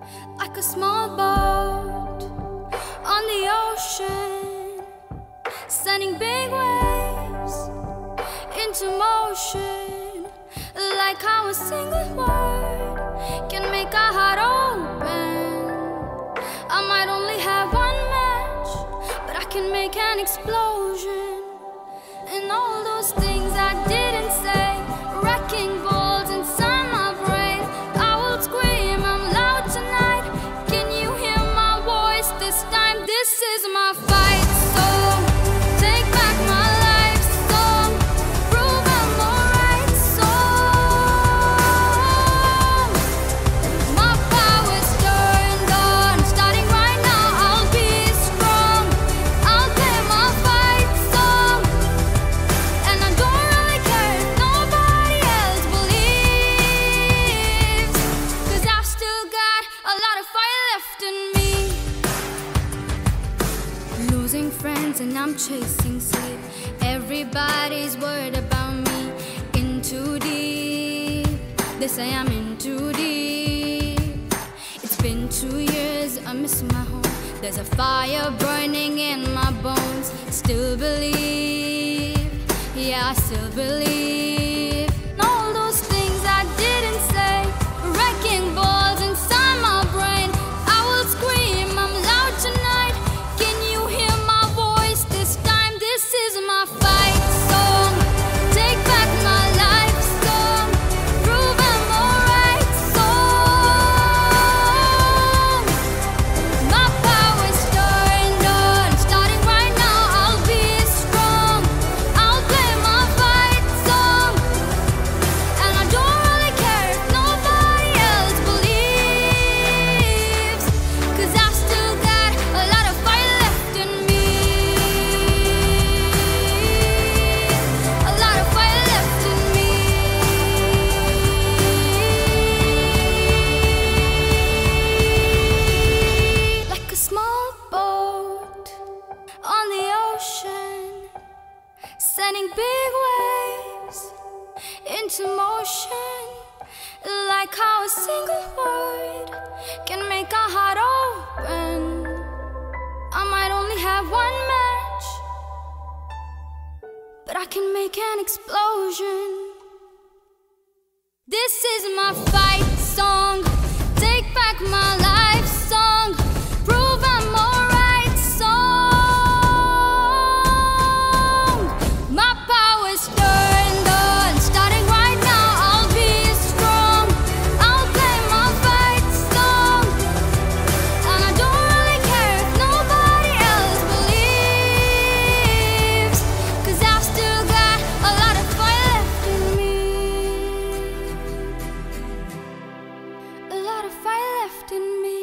like a small boat on the ocean, sending big waves into motion, like how a single word can make a heart open. I might only have one match, but I can make an explosion. And all those things I didn't say, wrecking balls inside my brain. I will scream, I'm loud tonight. Can you hear my voice this time? This is my fight song. Take back my life song. Prove I'm alright song. My power's turned on. Starting right now, I'll be strong. I'll play my fight song. And I don't really care if nobody else believes, 'cause I've still got a lot of fire left in me. Losing friends and I'm chasing sleep. Everybody's worried about me. In too deep, they say I'm in too deep. It's been 2 years, I miss my home. There's a fire burning in my bones. Still believe, yeah, I still believe. And all those things I didn't say, wrecking balls inside my brain. I will scream, I'm loud tonight. Can you hear my voice this time? This is my fight song. Take back my life song. Prove I'm alright song. My power's turned on. Starting right now, I'll be strong. I'll play my fight song. And I don't really care if nobody else believes, 'cause I've still got a lot of fire left in me. A lot of fire left in me. Like a small boat on the ocean, sending big waves into motion, like how a single word can make a heart open. I might only have one match, but I can make an explosion. This is my fight song. Take back my life song. Prove I'm alright song. My power's turned on. Starting right now, I'll be strong. I'll play my fight song. And I don't really care if nobody else believes, 'cause I've still got a lot of fire left in me. A lot of fire left in me.